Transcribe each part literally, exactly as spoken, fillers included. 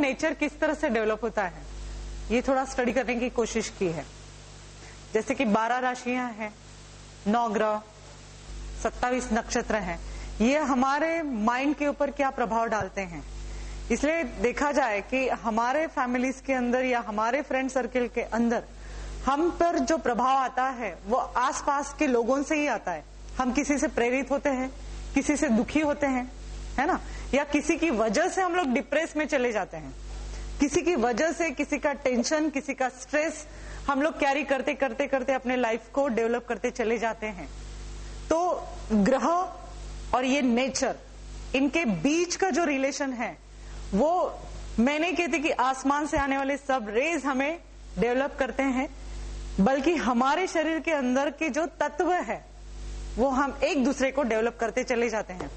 Nature किस तरह से डेवलप होता है ये थोड़ा स्टडी करने की कोशिश की है। जैसे कि बारह राशियां हैं, नौ ग्रह, सत्ताईस नक्षत्र हैं, ये हमारे माइंड के ऊपर क्या प्रभाव डालते हैं। इसलिए देखा जाए कि हमारे फैमिलीज के अंदर या हमारे फ्रेंड सर्कल के अंदर हम पर जो प्रभाव आता है वो आसपास के लोगों से ही आता है। हम किसी से प्रेरित होते हैं, किसी से दुखी होते हैं, है ना, या किसी की वजह से हम लोग डिप्रेस में चले जाते हैं, किसी की वजह से, किसी का टेंशन, किसी का स्ट्रेस हम लोग कैरी करते करते करते अपने लाइफ को डेवलप करते चले जाते हैं। तो ग्रह और ये नेचर, इनके बीच का जो रिलेशन है वो मैं नहीं कहती कि आसमान से आने वाले सब रेज हमें डेवलप करते हैं, बल्कि हमारे शरीर के अंदर के जो तत्व है वो हम एक दूसरे को डेवलप करते चले जाते हैं।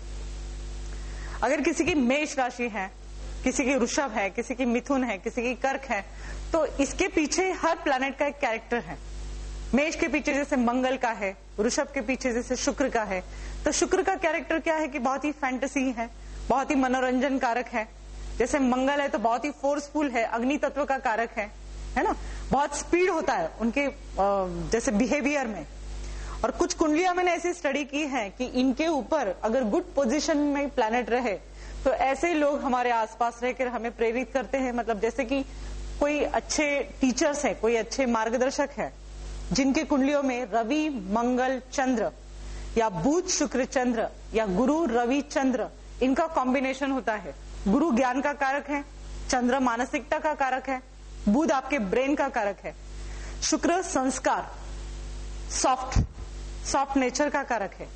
अगर किसी की मेष राशि है, किसी की वृषभ है, किसी की मिथुन है, किसी की कर्क है, तो इसके पीछे हर प्लैनेट का एक कैरेक्टर है। मेष के पीछे जैसे मंगल का है, वृषभ के पीछे जैसे शुक्र का है। तो शुक्र का कैरेक्टर क्या है कि बहुत ही फैंटेसी है, बहुत ही मनोरंजन कारक है। जैसे मंगल है तो बहुत ही फोर्सफुल है, अग्नि तत्व का कारक है, है ना, बहुत स्पीड होता है उनके जैसे बिहेवियर में। और कुछ कुंडलियां मैंने ऐसी स्टडी की है कि इनके ऊपर अगर गुड पोजीशन में प्लैनेट रहे तो ऐसे लोग हमारे आसपास रहकर हमें प्रेरित करते हैं। मतलब जैसे कि कोई अच्छे टीचर्स है, कोई अच्छे मार्गदर्शक है जिनके कुंडलियों में रवि मंगल चंद्र या बुध शुक्र चंद्र या गुरु रवि चंद्र, इनका कॉम्बिनेशन होता है। गुरु ज्ञान का कारक है, चंद्र मानसिकता का कारक है, बुध आपके ब्रेन का कारक है, शुक्र संस्कार, सॉफ्ट सॉफ्ट नेचर का कारक है।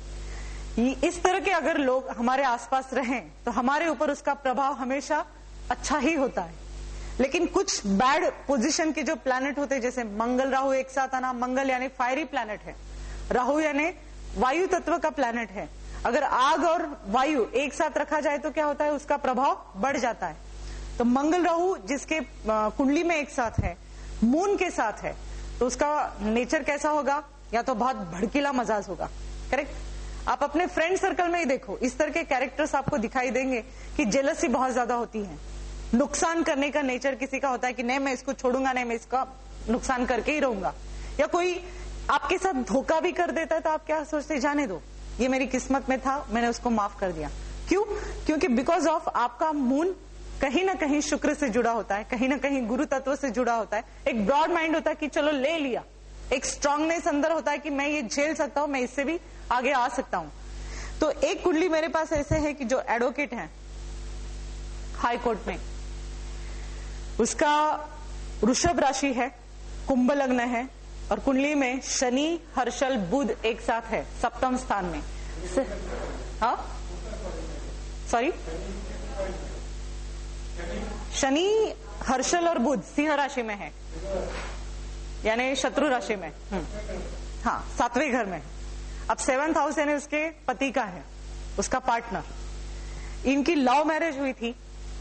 इस तरह के अगर लोग हमारे आसपास रहें तो हमारे ऊपर उसका प्रभाव हमेशा अच्छा ही होता है। लेकिन कुछ बैड पोजीशन के जो प्लैनेट होते हैं, जैसे मंगल राहु एक साथ आना, मंगल यानी फायरी प्लैनेट है, राहु यानी वायु तत्व का प्लैनेट है। अगर आग और वायु एक साथ रखा जाए तो क्या होता है, उसका प्रभाव बढ़ जाता है। तो मंगल राहु जिसके कुंडली में एक साथ है, मून के साथ है, तो उसका नेचर कैसा होगा, या तो बहुत भड़कीला मजाज होगा। करेक्ट। आप अपने फ्रेंड सर्कल में ही देखो, इस तरह के कैरेक्टर्स आपको दिखाई देंगे कि जेलसी बहुत ज्यादा होती है, नुकसान करने का नेचर किसी का होता है कि नहीं मैं इसको छोड़ूंगा, नहीं मैं इसका नुकसान करके ही रहूंगा। या कोई आपके साथ धोखा भी कर देता है तो आप क्या सोचते, जाने दो, ये मेरी किस्मत में था, मैंने उसको माफ कर दिया। क्यों? क्योंकि बिकॉज ऑफ आपका मून कहीं ना कहीं शुक्र से जुड़ा होता है, कहीं ना कहीं गुरु तत्व से जुड़ा होता है। एक ब्रॉड माइंड होता है कि चलो ले लिया, एक स्ट्रांगनेस अंदर होता है कि मैं ये झेल सकता हूं, मैं इससे भी आगे आ सकता हूं। तो एक कुंडली मेरे पास ऐसे है कि जो एडवोकेट है हाई कोर्ट में, उसका वृषभ राशि है, कुंभ लग्न है, और कुंडली में शनि हर्षल बुध एक साथ है सप्तम स्थान में। हाँ सॉरी, शनि हर्षल और बुध सिंह राशि में है, यानी शत्रु राशि में, हाँ सातवें घर में। अब सेवंथ हाउस यानी उसके पति का है, उसका पार्टनर। इनकी लव मैरिज हुई थी।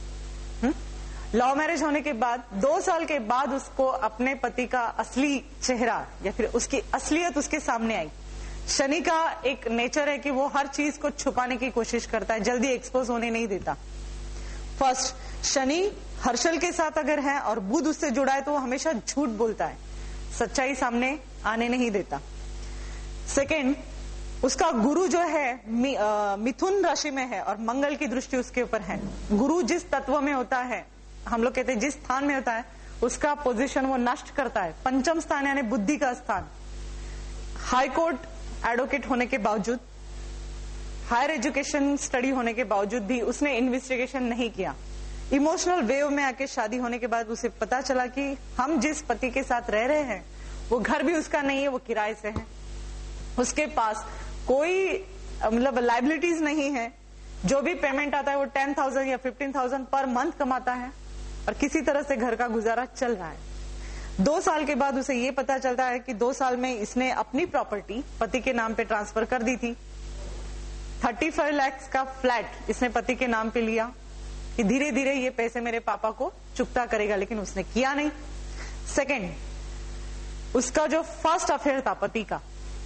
लव मैरिज होने के बाद दो साल के बाद उसको अपने पति का असली चेहरा या फिर उसकी असलियत उसके सामने आई। शनि का एक नेचर है कि वो हर चीज को छुपाने की कोशिश करता है, जल्दी एक्सपोज होने नहीं देता। फर्स्ट, शनि हर्षल के साथ अगर है और बुध उससे जुड़ा है तो वो हमेशा झूठ बोलता है, सच्चाई सामने आने नहीं देता। सेकेंड, उसका गुरु जो है मि, आ, मिथुन राशि में है और मंगल की दृष्टि उसके ऊपर है। गुरु जिस तत्व में होता है, हम लोग कहते हैं जिस स्थान में होता है, उसका पोजीशन वो नष्ट करता है। पंचम स्थान यानी बुद्धि का स्थान। हाई कोर्ट एडवोकेट होने के बावजूद, हायर एजुकेशन स्टडी होने के बावजूद भी उसने इन्वेस्टिगेशन नहीं किया। इमोशनल वेव में आके शादी होने के बाद उसे पता चला कि हम जिस पति के साथ रह रहे हैं वो घर भी उसका नहीं है, वो किराए से है, उसके पास कोई मतलब लाइबिलिटीज नहीं है, जो भी पेमेंट आता है वो टेन थाउजेंड या फिफ्टीन थाउजेंड पर मंथ कमाता है और किसी तरह से घर का गुजारा चल रहा है। दो साल के बाद उसे ये पता चलता है कि दो साल में इसने अपनी प्रॉपर्टी पति के नाम पे ट्रांसफर कर दी थी। थर्टी फाइव लैक्स का फ्लैट इसने पति के नाम पे लिया कि धीरे धीरे ये पैसे मेरे पापा को चुकता करेगा, लेकिन उसने किया नहीं। सेकेंड, उसका जो फर्स्ट अफेयर था पति का,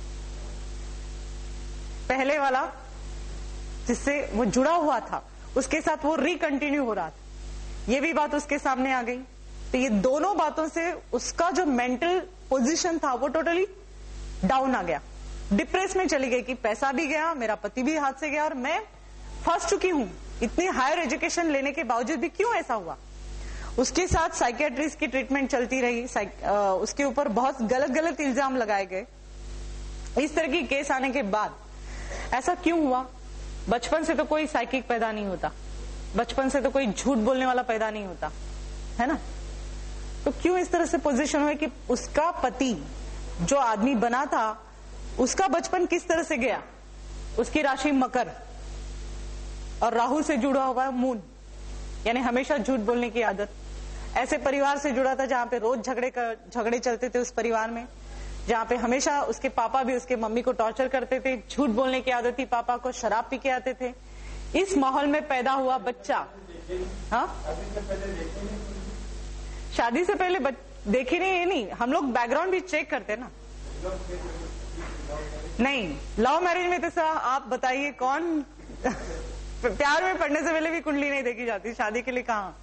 पहले वाला जिससे वो जुड़ा हुआ था, उसके साथ वो रिकंटिन्यू हो रहा था। ये भी बात उसके सामने आ गई। तो ये दोनों बातों से उसका जो मेंटल पोजीशन था वो टोटली डाउन आ गया, डिप्रेस में चली गई कि पैसा भी गया, मेरा पति भी हाथ से गया और मैं फंस चुकी हूं। इतनी हायर एजुकेशन लेने के बावजूद भी क्यों ऐसा हुआ। उसके साथ साइकियाट्रिस्ट की ट्रीटमेंट चलती रही, उसके ऊपर बहुत गलत गलत इल्जाम लगाए गए। इस तरह की केस आने के बाद ऐसा क्यों हुआ। बचपन से तो कोई साइकिक पैदा नहीं होता, बचपन से तो कोई झूठ बोलने वाला पैदा नहीं होता, है ना। तो क्यों इस तरह से पोजीशन हुआ कि उसका पति जो आदमी बना था उसका बचपन किस तरह से गया। उसकी राशि मकर और राहु से जुड़ा हुआ मून, यानी हमेशा झूठ बोलने की आदत। ऐसे परिवार से जुड़ा था जहां पे रोज झगड़े कर झगड़े चलते थे उस परिवार में, जहां पे हमेशा उसके पापा भी उसके मम्मी को टॉर्चर करते थे, झूठ बोलने की आदत थी, पापा को शराब पी के आते थे। इस माहौल में पैदा हुआ बच्चा। हाँ, शादी से पहले देखी नहीं, ये नहीं, हम लोग बैकग्राउंड भी चेक करते ना। नहीं, लव मैरिज में तो सर आप बताइए कौन प्यार में पड़ने से पहले भी कुंडली नहीं देखी जाती, शादी के लिए कहां।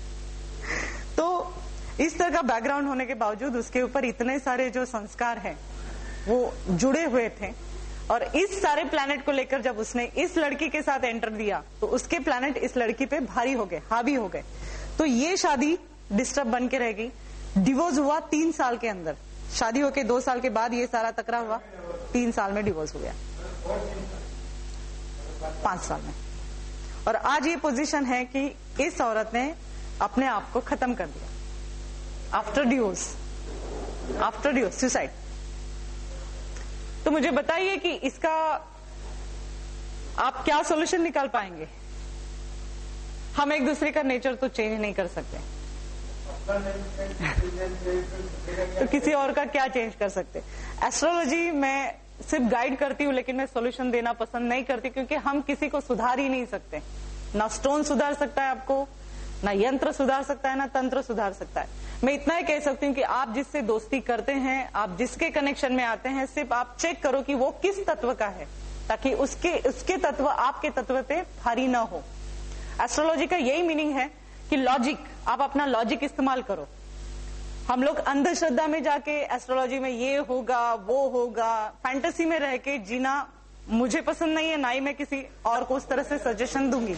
तो इस तरह का बैकग्राउंड होने के बावजूद उसके ऊपर इतने सारे जो संस्कार हैं वो जुड़े हुए थे। और इस सारे प्लैनेट को लेकर जब उसने इस लड़की के साथ एंटर दिया तो उसके प्लैनेट इस लड़की पे भारी हो गए, हावी हो गए। तो ये शादी डिस्टर्ब बन के रह गई। डिवोर्स हुआ तीन साल के अंदर, शादी होके दो साल के बाद ये सारा तकरा हुआ, तीन साल में डिवोर्स हो गया, पांच साल में। और आज ये पोजीशन है कि इस औरत ने अपने आप को खत्म कर दिया after divorce, after divorce suicide. तो मुझे बताइए कि इसका आप क्या सॉल्यूशन निकाल पाएंगे। हम एक दूसरे का नेचर तो चेंज नहीं कर सकते, तो किसी और का क्या चेंज कर सकते। एस्ट्रोलॉजी मैं सिर्फ गाइड करती हूँ, लेकिन मैं सॉल्यूशन देना पसंद नहीं करती, क्योंकि हम किसी को सुधार ही नहीं सकते। ना स्टोन सुधार सकता है आपको, ना यंत्र सुधार सकता है, ना तंत्र सुधार सकता है। मैं इतना ही कह सकती हूँ कि आप जिससे दोस्ती करते हैं, आप जिसके कनेक्शन में आते हैं, सिर्फ आप चेक करो कि वो किस तत्व का है, ताकि उसके उसके तत्व आपके तत्व पे भारी ना हो। एस्ट्रोलॉजी का यही मीनिंग है कि लॉजिक, आप अपना लॉजिक इस्तेमाल करो। हम लोग अंधश्रद्धा में जाके एस्ट्रोलॉजी में ये होगा वो होगा, फैंटेसी में रह के जीना मुझे पसंद नहीं है, ना ही मैं किसी और को उस तरह से सजेशन दूंगी।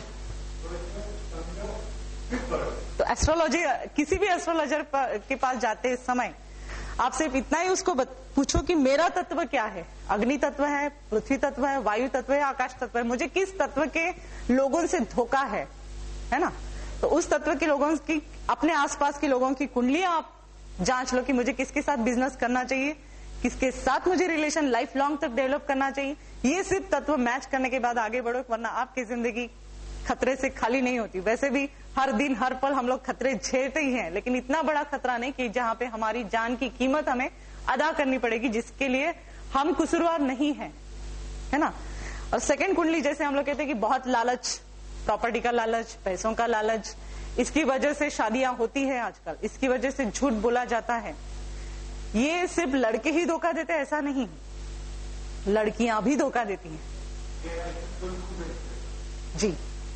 तो एस्ट्रोलॉजी, किसी भी एस्ट्रोलॉजर के पास जाते समय आप सिर्फ इतना ही उसको पूछो कि मेरा तत्व क्या है। अग्नि तत्व है, पृथ्वी तत्व है, वायु तत्व है, आकाश तत्व है, मुझे किस तत्व के लोगों से धोखा है, है ना। तो उस तत्व के लोगों की, अपने आसपास के लोगों की कुंडलियां आप जांच लो कि मुझे किसके साथ बिजनेस करना चाहिए, किसके साथ मुझे रिलेशन लाइफ लॉन्ग तक डेवलप करना चाहिए। ये सिर्फ तत्व मैच करने के बाद आगे बढ़ो, वरना आपकी जिंदगी खतरे से खाली नहीं होती। वैसे भी हर दिन हर पल हम लोग खतरे झेलते ही हैं, लेकिन इतना बड़ा खतरा नहीं कि जहां पे हमारी जान की कीमत हमें अदा करनी पड़ेगी, जिसके लिए हम कसूरवार नहीं है, है ना। और सेकंड कुंडली, जैसे हम लोग कहते हैं कि बहुत लालच, प्रॉपर्टी का लालच, पैसों का लालच, इसकी वजह से शादियां होती है आजकल, इसकी वजह से झूठ बोला जाता है। ये सिर्फ लड़के ही धोखा देते हैं ऐसा नहीं, लड़कियां भी धोखा देती हैं जी।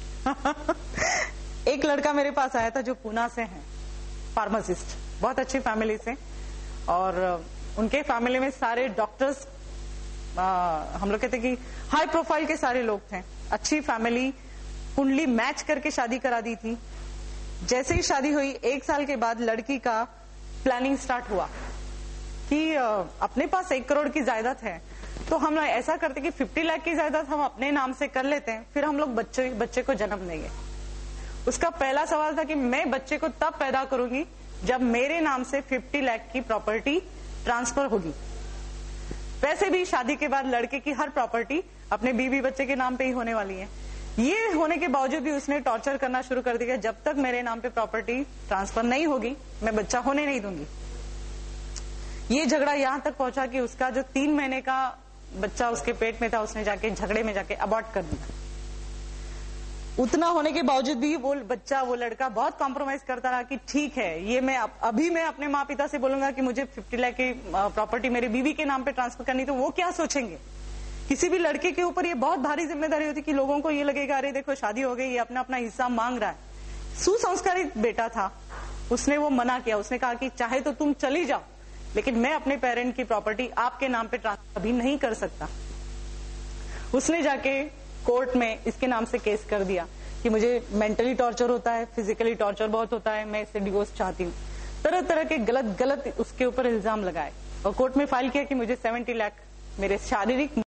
एक लड़का मेरे पास आया था जो पूना से है, फार्मासिस्ट, बहुत अच्छी फैमिली से, और उनके फैमिली में सारे डॉक्टर्स, हम लोग कहते हैं कि हाई प्रोफाइल के सारे लोग थे, अच्छी फैमिली, कुंडली मैच करके शादी करा दी थी। जैसे ही शादी हुई एक साल के बाद लड़की का प्लानिंग स्टार्ट हुआ कि अपने पास एक करोड़ की जायदाद है, तो हम लोग ऐसा करते कि पचास लाख की जायदाद हम अपने नाम से कर लेते हैं, फिर हम लोग बच्चे बच्चे को जन्म देंगे। उसका पहला सवाल था कि मैं बच्चे को तब पैदा करूंगी जब मेरे नाम से पचास लाख की प्रॉपर्टी ट्रांसफर होगी। वैसे भी शादी के बाद लड़के की हर प्रॉपर्टी अपने बीवी बच्चे के नाम पे ही होने वाली है। ये होने के बावजूद भी उसने टॉर्चर करना शुरू कर दिया, जब तक मेरे नाम पे प्रॉपर्टी ट्रांसफर नहीं होगी मैं बच्चा होने नहीं दूंगी। ये झगड़ा यहां तक पहुंचा कि उसका जो तीन महीने का बच्चा उसके पेट में था, उसने जाके झगड़े में जाके अबॉर्ट कर दिया। उतना होने के बावजूद भी वो बच्चा, वो लड़का बहुत कॉम्प्रोमाइज करता रहा कि ठीक है, ये मैं अभी मैं अपने माँ पिता से बोलूंगा कि मुझे पचास लाख की प्रॉपर्टी मेरी बीवी के नाम पे ट्रांसफर करनी, तो वो क्या सोचेंगे। किसी भी लड़के के ऊपर ये बहुत भारी जिम्मेदारी होती कि लोगों को ये लगेगा अरे देखो शादी हो गई, ये अपना अपना हिस्सा मांग रहा है। सुसंस्कारित बेटा था, उसने वो मना किया। उसने कहा कि चाहे तो तुम चली जाओ, लेकिन मैं अपने पेरेंट की प्रॉपर्टी आपके नाम पे ट्रांसफर अभी नहीं कर सकता। उसने जाके कोर्ट में इसके नाम से केस कर दिया कि मुझे मेंटली टॉर्चर होता है, फिजिकली टॉर्चर बहुत होता है, मैं इससे डिवोर्स चाहती हूँ। तरह तरह के गलत गलत उसके ऊपर इल्जाम लगाए और कोर्ट में फाइल किया कि मुझे सत्तर लाख मेरे शारीरिक